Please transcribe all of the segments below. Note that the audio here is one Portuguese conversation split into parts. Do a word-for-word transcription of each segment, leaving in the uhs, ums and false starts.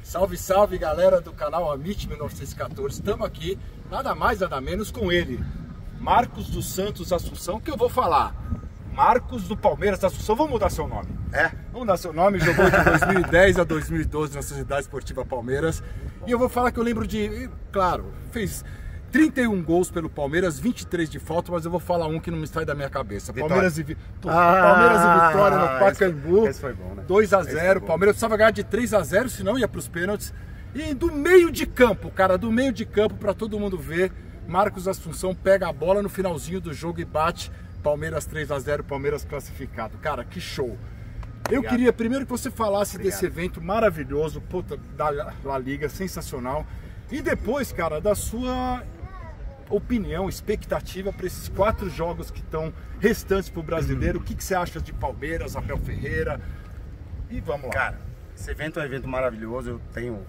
Salve, salve, galera do canal Amit mil novecentos e quatorze. Estamos aqui, nada mais, nada menos com ele, Marcos dos Santos Assunção, que eu vou falar. Marcos do Palmeiras Assunção, vamos mudar seu nome. É? Vamos mudar seu nome, jogou de dois mil e dez a dois mil e doze na Sociedade Esportiva Palmeiras. E eu vou falar que eu lembro de, claro, fez trinta e um gols pelo Palmeiras, vinte e três de falta, mas eu vou falar um que não me sai da minha cabeça. Vitória. Palmeiras e, Vi... ah, Palmeiras e Vitória no Pacaembu. Esse, esse foi bom, né? dois a zero, Palmeiras precisava ganhar de três a zero, senão ia para os pênaltis. E do meio de campo, cara, do meio de campo, para todo mundo ver, Marcos Assunção pega a bola no finalzinho do jogo e bate. Palmeiras três a zero, Palmeiras classificado. Cara, que show. Eu Obrigado. Queria primeiro que você falasse Obrigado. desse evento maravilhoso, puta, da La Liga, sensacional. E depois, cara, da sua opinião, expectativa para esses quatro jogos que estão restantes para o brasileiro. Uhum. O que, que você acha de Palmeiras, Abel Ferreira? E vamos lá. Cara, esse evento é um evento maravilhoso. Eu tenho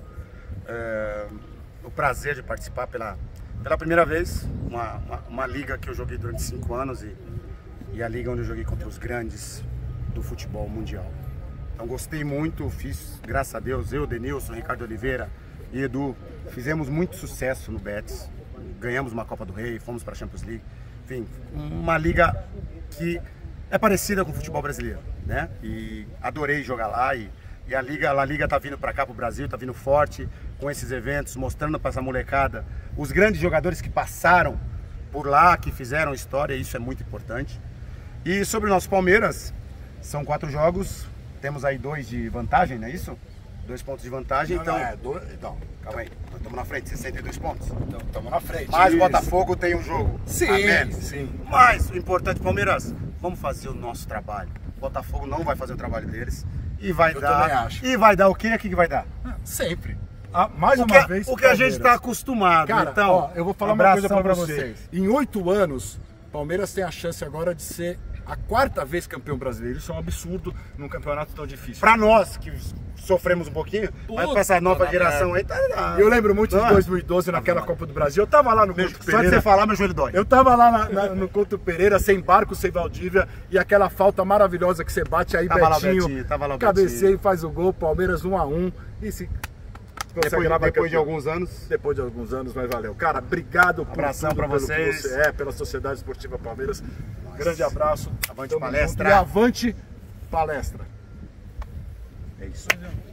é, o prazer de participar pela, pela primeira vez. Uma, uma, uma liga que eu joguei durante cinco anos e, e a liga onde eu joguei contra os grandes do futebol mundial. Então gostei muito, fiz, graças a Deus, eu, Denilson, Ricardo Oliveira e Edu, fizemos muito sucesso no Betis. Ganhamos uma Copa do Rei, fomos para a Champions League. Enfim, uma liga que é parecida com o futebol brasileiro, né? E adorei jogar lá e, e a liga, a liga tá vindo para cá, para o Brasil, tá vindo forte com esses eventos, mostrando para essa molecada os grandes jogadores que passaram por lá, que fizeram história, isso é muito importante. E sobre o nosso Palmeiras, são quatro jogos, temos aí dois de vantagem, não é isso? Dois pontos de vantagem, não, então... Não, é, dois, então... Calma aí, nós estamos na frente, sessenta e dois pontos. Então, estamos na frente. Mas o Botafogo tem um jogo. Sim, a menos. sim. Mas o importante, Palmeiras, vamos fazer o nosso trabalho. O Botafogo não vai fazer o trabalho deles. E vai Eu dar... também acho. E vai dar o quê? O que que vai dar? Sempre. Ah, mais o uma que, vez, o que a gente Palmeiras. está acostumado. Cara, então, ó, eu vou falar um uma coisa para vocês. vocês. Em oito anos, Palmeiras tem a chance agora de ser a quarta vez campeão brasileiro. Isso é um absurdo num campeonato tão difícil. Para nós que sofremos um pouquinho, Puta, mas para essa nova geração aí, tá... Eu lembro muito não, de dois mil e doze, naquela Copa do Brasil. Eu tava lá no meu, Couto Só Pereira. de você falar, meu joelho dói. Eu tava lá na, na, no Couto Pereira, sem Barco, sem Valdívia, e aquela falta maravilhosa que você bate aí, tava Betinho, lá, Betinho tava lá, cabeceia e faz o gol, Palmeiras um a um. E se depois, depois de alguns anos. Depois de alguns anos, mas valeu. Cara, obrigado por abração tudo, pra pelo vocês. que você é, pela Sociedade Esportiva Palmeiras. Nossa. Grande abraço. Avante Tamo palestra. junto. E avante palestra. É isso.